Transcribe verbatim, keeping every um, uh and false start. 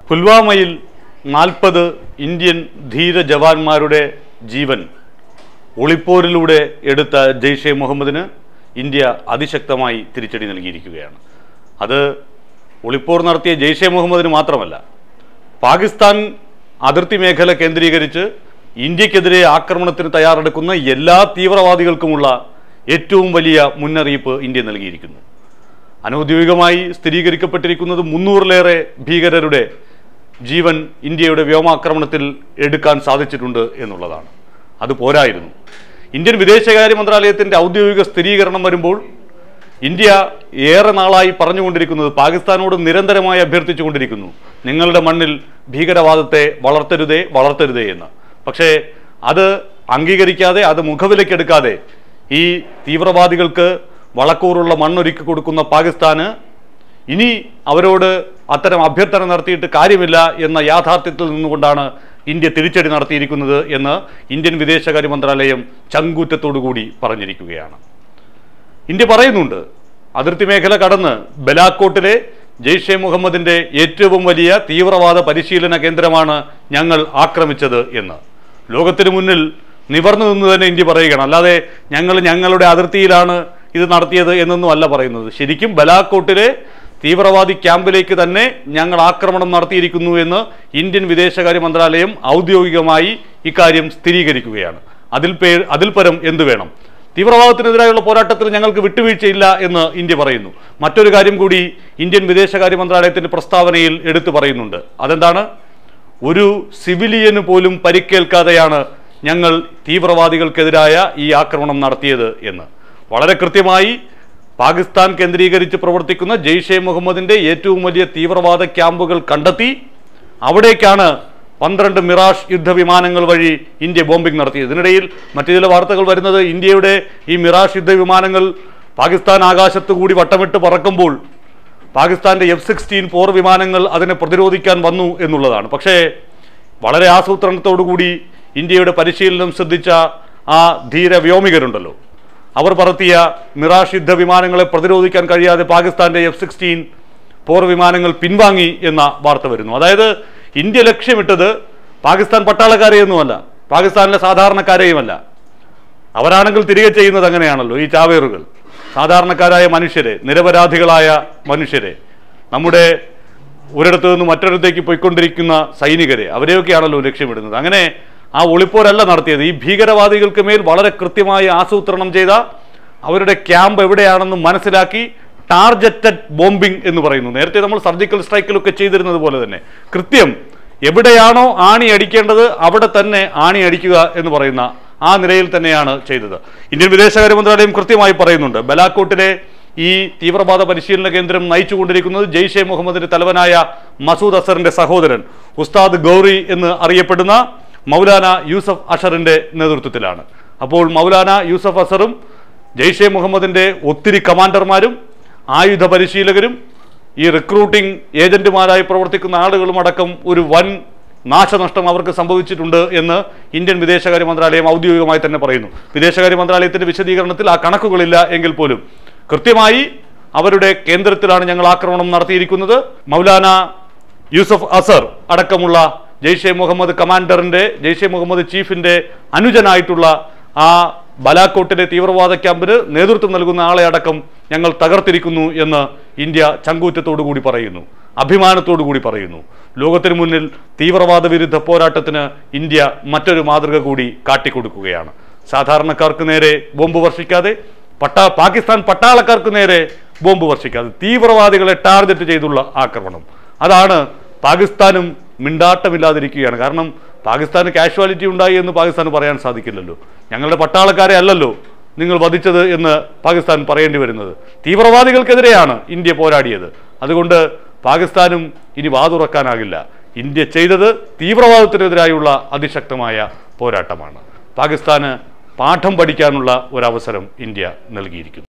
പുൽവാമയിൽ നാൽപ്പത് ഇന്ത്യൻ ധീര ജവാന്മാരുടെ ജീവൻ ഒളിപ്പോരിലൂടെ എടുത്ത ജെയ്ഷെ മുഹമ്മദിന് ഇന്ത്യ അതിശക്തമായി തിരിച്ചടി നൽകിയിരിക്കുകയാണ്. അത് ഒളിപ്പോർ നടത്തിയ ജെയ്ഷെ മുഹമ്മദിന് മാത്രമല്ല, പാകിസ്ഥാൻ അതിർത്തി മേഖല കേന്ദ്രീകരിച്ച് ഇന്ത്യക്കെതിരെ ആക്രമണത്തിന് തയ്യാറെടുക്കുന്ന എല്ലാ തീവ്രവാദികൾക്കുമുള്ള ഏറ്റവും വലിയ മുന്നറിയിപ്പ് ഇന്ത്യ നൽകിയിരിക്കുന്നു. അനൗദ്യോഗികമായി സ്ഥിരീകരിക്കപ്പെട്ടിരിക്കുന്നത് മുന്നൂറിലേറെ ഭീകരരുടെ ജീവൻ ഇന്ത്യയുടെ വ്യോമാക്രമണത്തിൽ എടുക്കാൻ സാധിച്ചിട്ടുണ്ട് എന്നുള്ളതാണ്. അത് പോരായിരുന്നു. ഇന്ത്യൻ വിദേശകാര്യ മന്ത്രാലയത്തിൻ്റെ ഔദ്യോഗിക സ്ഥിരീകരണം വരുമ്പോൾ ഇന്ത്യ ഏറെ നാളായി പറഞ്ഞുകൊണ്ടിരിക്കുന്നത്, പാകിസ്ഥാനോട് നിരന്തരമായി അഭ്യർത്ഥിച്ചുകൊണ്ടിരിക്കുന്നു, നിങ്ങളുടെ മണ്ണിൽ ഭീകരവാദത്തെ വളർത്തരുതേ വളർത്തരുതേ എന്ന്. പക്ഷേ അത് അംഗീകരിക്കാതെ, അത് മുഖവിലക്കെടുക്കാതെ ഈ തീവ്രവാദികൾക്ക് വളക്കൂറുള്ള മണ്ണൊരുക്കി കൊടുക്കുന്ന പാകിസ്ഥാന് ഇനി അവരോട് അത്തരം അഭ്യർത്ഥന നടത്തിയിട്ട് കാര്യമില്ല എന്ന യാഥാർത്ഥ്യത്തിൽ നിന്നുകൊണ്ടാണ് ഇന്ത്യ തിരിച്ചടി നടത്തിയിരിക്കുന്നത് എന്ന് ഇന്ത്യൻ വിദേശകാര്യ മന്ത്രാലയം ചങ്കൂറ്റത്തോടുകൂടി പറഞ്ഞിരിക്കുകയാണ്. ഇന്ത്യ പറയുന്നുണ്ട്, അതിർത്തി മേഖല കടന്ന് ബലാക്കോട്ടിലെ ജെയ്ഷെ മുഹമ്മദിൻ്റെ ഏറ്റവും വലിയ തീവ്രവാദ പരിശീലന കേന്ദ്രമാണ് ഞങ്ങൾ ആക്രമിച്ചത് എന്ന്. ലോകത്തിന് മുന്നിൽ നിവർന്നു നിന്ന് തന്നെ ഇന്ത്യ പറയുകയാണ്. അല്ലാതെ ഞങ്ങൾ ഞങ്ങളുടെ അതിർത്തിയിലാണ് ഇത് നടത്തിയത് എന്നൊന്നും അല്ല പറയുന്നത്. ശരിക്കും ബലാക്കോട്ടിലെ തീവ്രവാദി ക്യാമ്പിലേക്ക് തന്നെ ഞങ്ങൾ ആക്രമണം നടത്തിയിരിക്കുന്നു എന്ന് ഇന്ത്യൻ വിദേശകാര്യ മന്ത്രാലയം ഔദ്യോഗികമായി ഇക്കാര്യം സ്ഥിരീകരിക്കുകയാണ്. അതിൽ പേ അതിൽ പരം എന്തു വേണം? തീവ്രവാദത്തിനെതിരായുള്ള പോരാട്ടത്തിൽ ഞങ്ങൾക്ക് വിട്ടുവീഴ്ചയില്ല എന്ന് ഇന്ത്യ പറയുന്നു. മറ്റൊരു കാര്യം കൂടി ഇന്ത്യൻ വിദേശകാര്യ മന്ത്രാലയത്തിൻ്റെ പ്രസ്താവനയിൽ എടുത്തു പറയുന്നുണ്ട്. അതെന്താണ്? ഒരു സിവിലിയന് പോലും പരിക്കേൽക്കാതെയാണ് ഞങ്ങൾ തീവ്രവാദികൾക്കെതിരായ ഈ ആക്രമണം നടത്തിയത് എന്ന്. വളരെ കൃത്യമായി പാകിസ്ഥാൻ കേന്ദ്രീകരിച്ച് പ്രവർത്തിക്കുന്ന ജെയ്ഷെ മുഹമ്മദിൻ്റെ ഏറ്റവും വലിയ തീവ്രവാദ ക്യാമ്പുകൾ കണ്ടെത്തി അവിടേക്കാണ് പന്ത്രണ്ട് മിറാഷ് യുദ്ധവിമാനങ്ങൾ വഴി ഇന്ത്യ ബോംബിംഗ് നടത്തിയത്. ഇതിനിടയിൽ മറ്റു ചില വാർത്തകൾ വരുന്നത്, ഇന്ത്യയുടെ ഈ മിറാഷ് യുദ്ധവിമാനങ്ങൾ പാകിസ്ഥാൻ ആകാശത്ത് കൂടി വട്ടമിട്ട് പറക്കുമ്പോൾ പാകിസ്ഥാൻ്റെ എഫ് സിക്സ്റ്റീൻ പോർ വിമാനങ്ങൾ അതിനെ പ്രതിരോധിക്കാൻ വന്നു എന്നുള്ളതാണ്. പക്ഷേ വളരെ ആസൂത്രണത്തോടുകൂടി ഇന്ത്യയുടെ പരിശീലനം ശ്രദ്ധിച്ച ആ ധീര വ്യോമികരുണ്ടല്ലോ, അവർ പറത്തിയ മിറാഷ് യുദ്ധ വിമാനങ്ങളെ പ്രതിരോധിക്കാൻ കഴിയാതെ പാകിസ്ഥാൻ്റെ എഫ് സിക്സ്റ്റീൻ പോർ വിമാനങ്ങൾ പിൻവാങ്ങി എന്ന വാർത്ത വരുന്നു. അതായത് ഇന്ത്യ ലക്ഷ്യമിട്ടത് പാകിസ്ഥാൻ പട്ടാളക്കാരെയൊന്നുമല്ല, പാകിസ്ഥാനിലെ സാധാരണക്കാരെയുമല്ല. അവരാണെങ്കിൽ തിരികെ ചെയ്യുന്നത് അങ്ങനെയാണല്ലോ, ഈ ചാവേറുകൾ സാധാരണക്കാരായ മനുഷ്യരെ, നിരപരാധികളായ മനുഷ്യരെ, നമ്മുടെ ഒരിടത്തു നിന്ന് മറ്റൊരിടത്തേക്ക് പോയിക്കൊണ്ടിരിക്കുന്ന സൈനികരെ, അവരെയൊക്കെയാണല്ലോ ലക്ഷ്യമിടുന്നത്. അങ്ങനെ ആ ഒളിപ്പോരല്ല നടത്തിയത്. ഈ ഭീകരവാദികൾക്ക് മേൽ വളരെ കൃത്യമായി ആസൂത്രണം ചെയ്ത അവരുടെ ക്യാമ്പ് എവിടെയാണെന്ന് മനസ്സിലാക്കി ടാർഗറ്റഡ് ബോംബിംഗ് എന്ന് പറയുന്നു. നേരത്തെ നമ്മൾ സർജിക്കൽ സ്ട്രൈക്കിലൊക്കെ ചെയ്തിരുന്നത് പോലെ തന്നെ കൃത്യം എവിടെയാണോ ആണി അടിക്കേണ്ടത് അവിടെ തന്നെ ആണി അടിക്കുക എന്ന് പറയുന്ന ആ നിലയിൽ തന്നെയാണ് ചെയ്തത്. ഇന്ത്യൻ വിദേശകാര്യ മന്ത്രാലയം കൃത്യമായി പറയുന്നുണ്ട്, ബലാക്കോട്ടിലെ ഈ തീവ്രവാദ പരിശീലന കേന്ദ്രം നയിച്ചുകൊണ്ടിരിക്കുന്നത് ജെയ്ഷെ മുഹമ്മദിന്റെ തലവനായ മസൂദ് അസറിന്റെ സഹോദരൻ ഉസ്താദ് ഗൗറി എന്ന് അറിയപ്പെടുന്ന മൗലാന യൂസഫ് അഷറിന്റെ നേതൃത്വത്തിലാണ്. അപ്പോൾ മൗലാന യൂസഫ് അസറും ജെയ്ഷെ മുഹമ്മദിന്റെ ഒത്തിരി കമാൻഡർമാരും ആയുധ പരിശീലകരും ഈ റിക്രൂട്ടിംഗ് ഏജന്റുമാരായി പ്രവർത്തിക്കുന്ന ആളുകളും അടക്കം ഒരു വൻ നാശനഷ്ടം അവർക്ക് സംഭവിച്ചിട്ടുണ്ട് എന്ന് ഇന്ത്യൻ വിദേശകാര്യ മന്ത്രാലയം ഔദ്യോഗികമായി തന്നെ പറയുന്നു. വിദേശകാര്യ മന്ത്രാലയത്തിന്റെ വിശദീകരണത്തിൽ ആ കണക്കുകളില്ല എങ്കിൽ പോലും കൃത്യമായി അവരുടെ കേന്ദ്രത്തിലാണ് ഞങ്ങൾ ആക്രമണം നടത്തിയിരിക്കുന്നത്. മൗലാന യൂസഫ് അസർ അടക്കമുള്ള ജെയ്ഷെ മുഹമ്മദ് കമാൻഡറിന്റെ, ജെയ്ഷെ മുഹമ്മദ് ചീഫിന്റെ അനുജനായിട്ടുള്ള ആ ബലാക്കോട്ടിലെ തീവ്രവാദ ക്യാമ്പിന് നേതൃത്വം നൽകുന്ന ആളെ അടക്കം ഞങ്ങൾ തകർത്തിരിക്കുന്നു എന്ന് ഇന്ത്യ ചങ്കൂറ്റത്തോടു കൂടി പറയുന്നു, അഭിമാനത്തോടു കൂടി പറയുന്നു. ലോകത്തിന് മുന്നിൽ തീവ്രവാദ വിരുദ്ധ പോരാട്ടത്തിന് ഇന്ത്യ മറ്റൊരു മാതൃക കൂടി കാട്ടിക്കൊടുക്കുകയാണ്. സാധാരണക്കാർക്ക് നേരെ ബോംബ് വർഷിക്കാതെ, പട്ടാ പാകിസ്ഥാൻ പട്ടാളക്കാർക്ക് നേരെ ബോംബ് വർഷിക്കാതെ തീവ്രവാദികളെ ടാർഗറ്റ് ചെയ്തുള്ള ആക്രമണം. അതാണ് പാകിസ്ഥാനും മിണ്ടാട്ടമില്ലാതിരിക്കുകയാണ്. കാരണം പാകിസ്ഥാന് കാഷ്വാലിറ്റി ഉണ്ടായി എന്ന് പാകിസ്ഥാന് പറയാൻ സാധിക്കില്ലല്ലോ. ഞങ്ങളുടെ പട്ടാളക്കാരെ അല്ലല്ലോ നിങ്ങൾ വധിച്ചത് എന്ന് പാകിസ്ഥാൻ പറയേണ്ടി വരുന്നത്. തീവ്രവാദികൾക്കെതിരെയാണ് ഇന്ത്യ പോരാടിയത്. അതുകൊണ്ട് പാകിസ്ഥാനും ഇനി വാതുറക്കാനാകില്ല. ഇന്ത്യ ചെയ്തത് തീവ്രവാദത്തിനെതിരായുള്ള അതിശക്തമായ പോരാട്ടമാണ്. പാകിസ്ഥാന് പാഠം പഠിക്കാനുള്ള ഒരവസരം ഇന്ത്യ നൽകിയിരിക്കുന്നു.